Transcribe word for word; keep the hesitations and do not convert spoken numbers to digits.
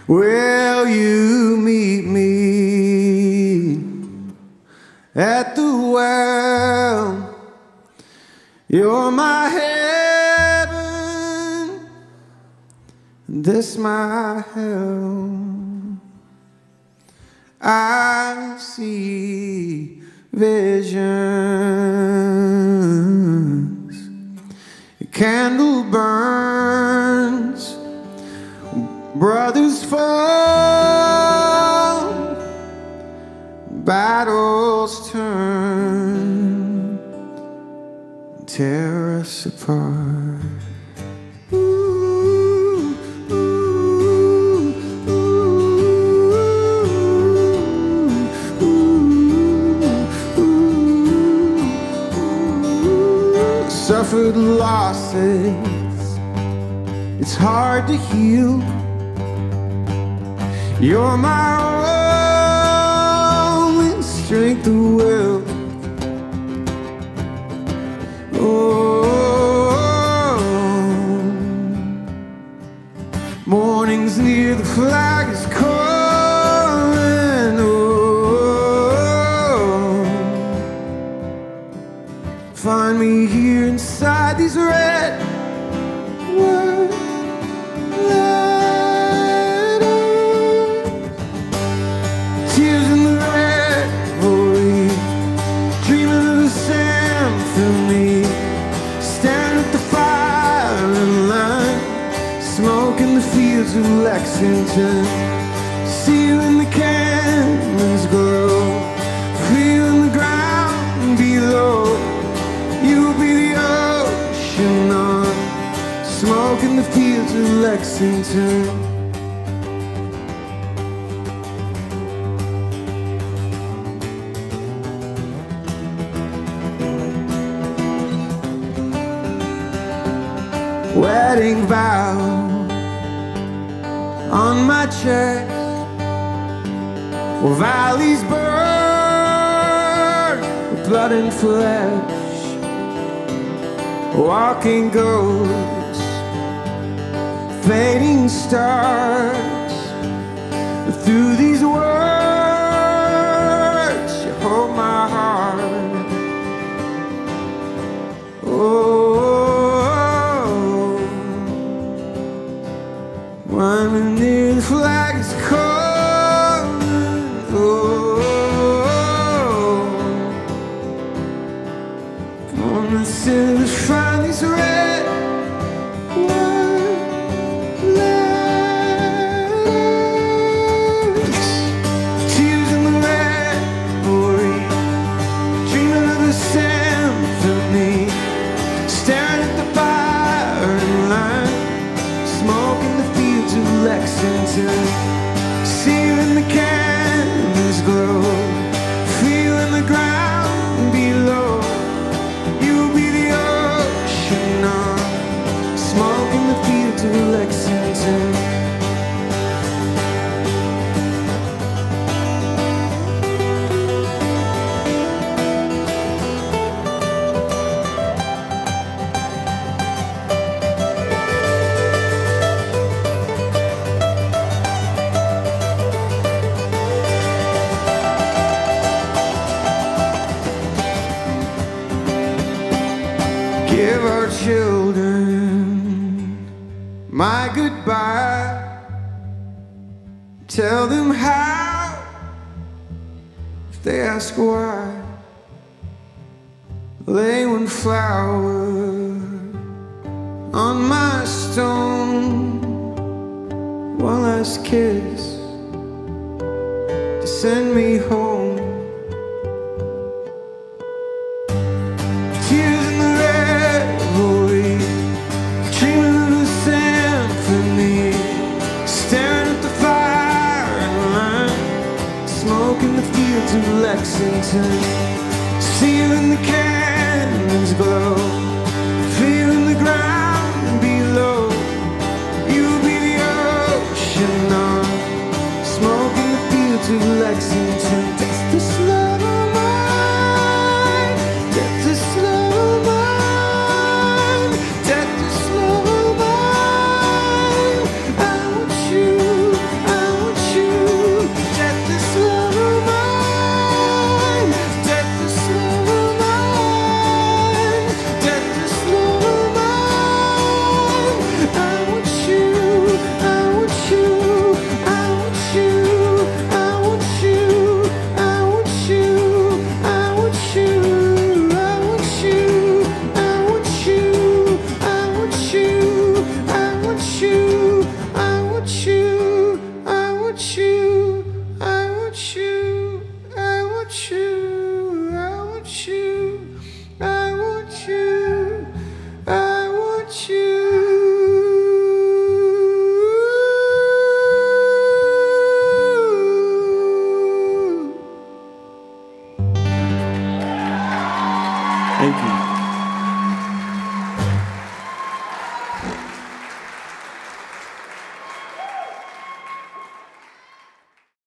Will you meet me at the well? You're my heaven, this my hell. I see visions. A candle burns, brothers fall, battles turn, tear us apart. Suffered losses, it's hard to heal. You're my only strength of will. Oh, mornings near the flag is calling. Oh, find me here inside these red word letters. Tears in the revelry, dreaming of a symphony. Stand at the firing line, smoke in the fields of Lexington. See you in the cannons glow, feeling the ground below. You'll be the ocean on, smoke in the fields of Lexington. Wedding vow on my chest, where valleys burn with blood and flesh. Walking ghosts, fading stars. Through these words, you hold my heart. Oh, when near the flag is calling. Oh, on the silver find these red word letters. Tears in the revelry, dreaming of a symphony. Staring at the firing line, smoke in the fields of Lexington. See you in the candles glow, feeling the ground below. You'll be the ocean on, smoke in the fields of Lexington. Give our children my goodbye. Tell them how, if they ask why. Lay one flower on my stone, one last kiss to send me home. Smoke in the fields of Lexington. See you in the cannons glow, feeling the ground below. You'll be the ocean on, smoke in the fields of Lexington.